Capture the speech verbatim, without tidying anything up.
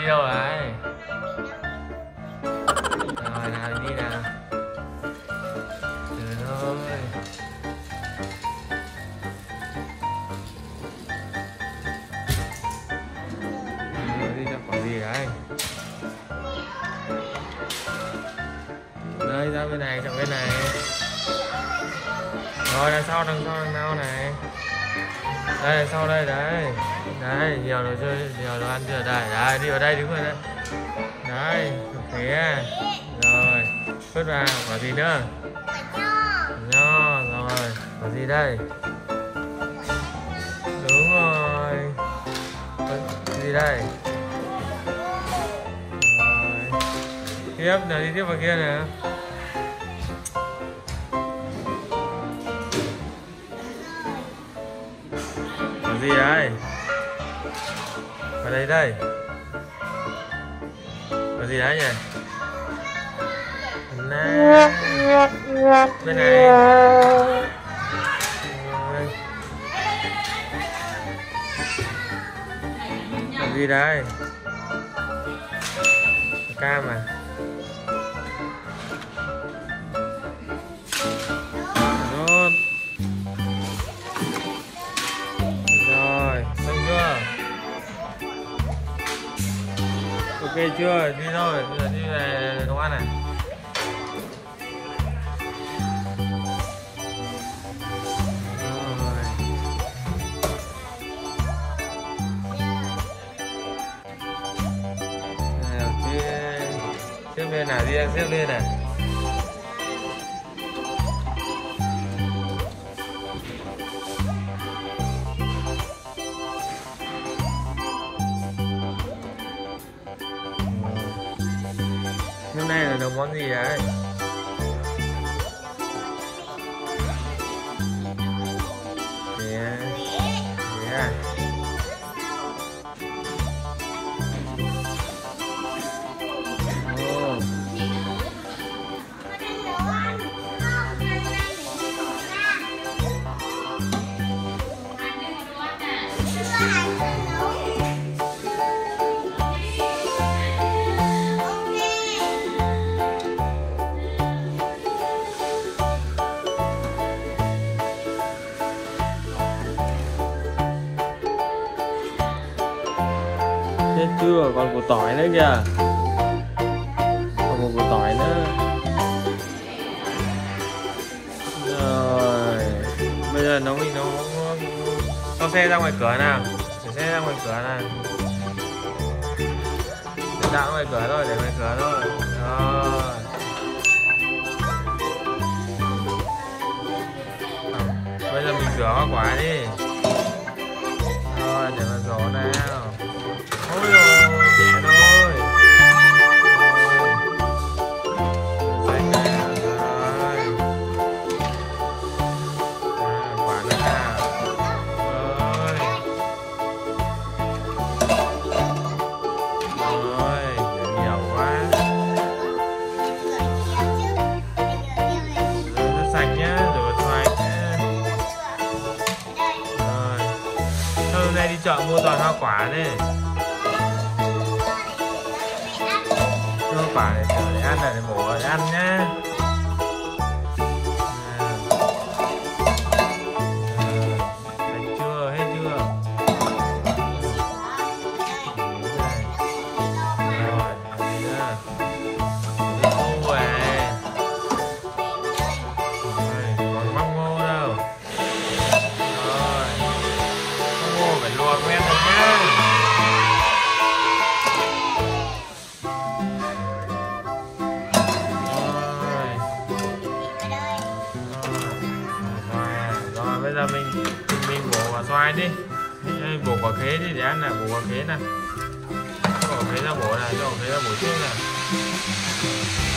đâu rồi? Rồi nào đi nào. Trời ơi. Rồi đi gặp quả gì đấy? Đây ra bên này, chọn bên này. Rồi đằng sau, đằng sau, đằng sau này. Đây đằng sau đây đấy. Đấy, nhiều đồ chơi, nhiều đồ ăn chưa đây. Đây, đi vào đây, đứng vào đây. Đấy, thế. Rồi, vứt vào, quả gì nữa? Nho, rồi, quả gì đây? Đúng rồi. Quả gì đây? Rồi. Tiếp, nào đi tiếp vào kia nè. Quả gì đây? Vào đây đây. Quả gì đấy nhỉ? Nè. Bên này. Rồi. Quả gì đây? Cam à? Nốt. Rồi, xong chưa? Ok chưa? Đi thôi, bây giờ đi về nấu ăn này. Rồi. Nào, xếp, xếp lên nào, đi đang xếp lên này. Hôm nay là nấu món gì đấy? Thế à? Thế à? Ồ. Chết chưa, còn củ tỏi nữa kìa. Còn một củ tỏi nữa. Rồi. Bây giờ nấu mình nấu cho xe ra ngoài cửa nào. Để xe ra ngoài cửa nào. Để tạo ngoài cửa thôi, để ngoài cửa thôi. Rồi. Bây giờ mình rửa hoa quả đi. Rồi, để vào rổ nào. Ôi dồi, nhẹ thôi. Rồi. Sạch nào, rồi. À, quả nữa nào. Rồi. Rồi, để nhiều quá. Rồi, rất sạch nhá, rửa sạch nhá. Rồi. Thôi hôm nay đi chợ mua toàn hoa quả đi. Quả để, để ăn là để bổ để ăn nhá. Sạch chưa, hết chưa? Rồi, đi ra. Đi khô về. Rồi, còn măng ngô đâu. Rồi, măng ngô phải luộc men rồi nhá. Bây giờ mình mình bổ quả xoài đi, bổ quả khế đi để ăn này, bổ quả khế này, bổ quả khế ra bổ này, cho quả khế ra bổ trước này.